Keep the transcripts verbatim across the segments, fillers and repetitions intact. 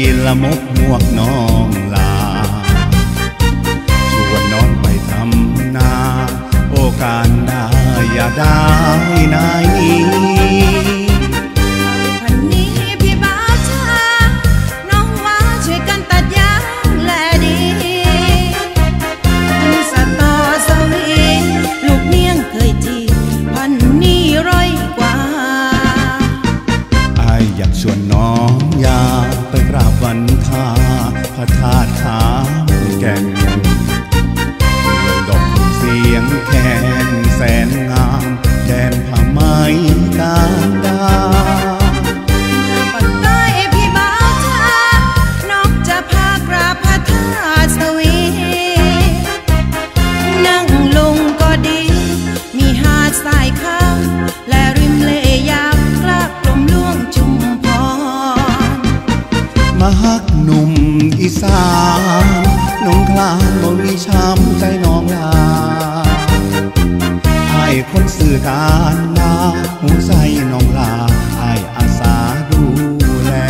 ละมกหมวกน้องลาชวนน้องไปทำนาโอกาสได้อย่าได้นายนี้พันนี้พี่บ้าช้าน้องว่าช่วยกันตัดยางแลดีกินสตอสวีลูกเนียงเคยจีพันนี้ร้อยกว่าไออยากชวนน้องยาไปกราบวันทาพระธาตุขามแก่นดอกเสียงแคนแสนงามแดนผ้าไหมกาดาปักใต้พี่บ้าช้าน้องจะพากราบพระธาตุสวีนั่งลงก็ดีมีหาดทรายขาวและริมเลยาวกลากลมล่วงชุมพรมาฮักหนุ่มอีสานน้องคลานบ่มีช้ำใจน้องลาไอ้คนสื่อการลาหูใส่น้องลาไอ้อาสาดูแล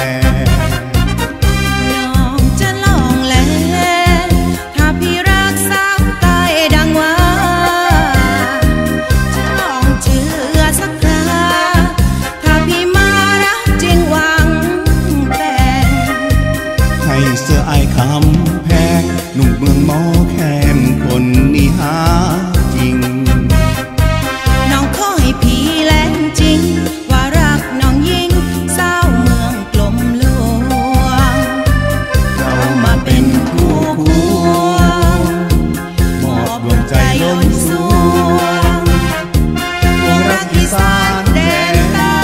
น้องจะลองแลถ้าพี่รักสาวใต้ดังว่าจะลองเชื่อสักคราถ้าพี่มารักจริงหวังแต่งให้เสื้อไอ้คำแพงหนุ่มเมืองหมอแคนคนนี้หาจริงน้องขอให้พี่แลงจริงว่ารักน้องยิ่งสาวเมืองกลมหลวงเรามาเป็นคู่ควงมอบดวงใจล้นสวงรักอีสานแดนใต้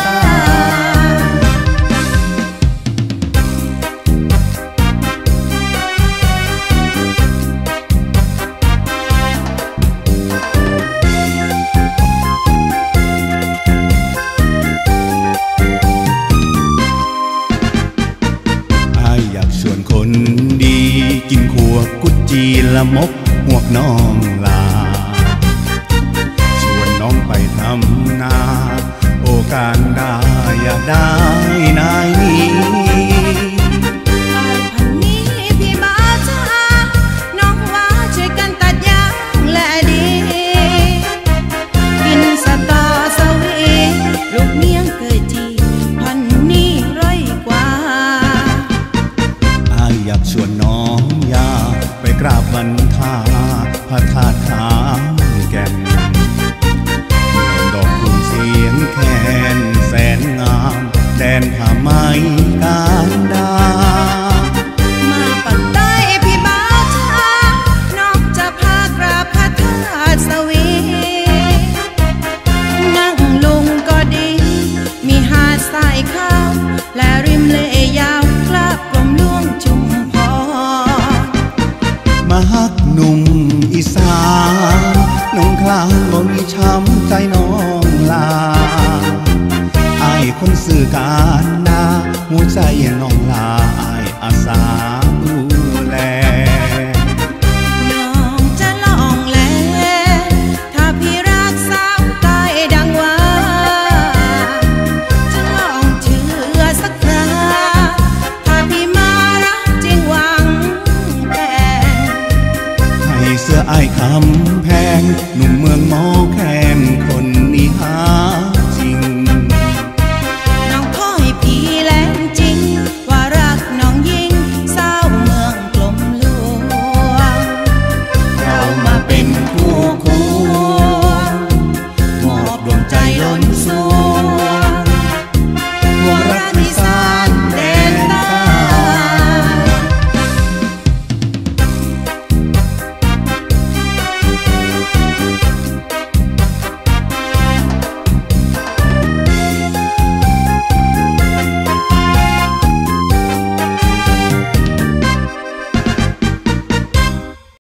อยากชวนคนดีกินขัวกุดจีละมกหวกน้องลาชวนน้องไปทำนาโอกาสได้อย่าได้นายนี้พันนี้พี่บ้าช้าน้องว่าช่วยกันตัดยางแลดีกินสตอสวีลูกเนียงเคยจีพันนี้ร้อยกว่าอยากชวนน้องยาไปกราบวันทาพระธาตุขามแก่นดอกกุ่มเสียงแคนแสนงามแดนผ้าไหมกาดามาปักใต้พี่บ้าช้าน้องจะพากราบพระธาตุสวีนั่งลงก็ดีมีหาดทรายขาวและริมเลยาวกลากกลมล่วงชุมพรมาฮักหนุ่มอีสานน้องคลานบ่มีช้ำใจน้องลาไอ้คนสื่อการนาหัวใจน้องลาไอ้อาสาดูแลน้องจะลองแลถ้าพี่รักสาวใต้ดังว่าจะลองเชื่อสักคราถ้าพี่มารักจริงหวังแต่ให้เสื้อไอ้คำแพงหนุ่มเมืองหมอ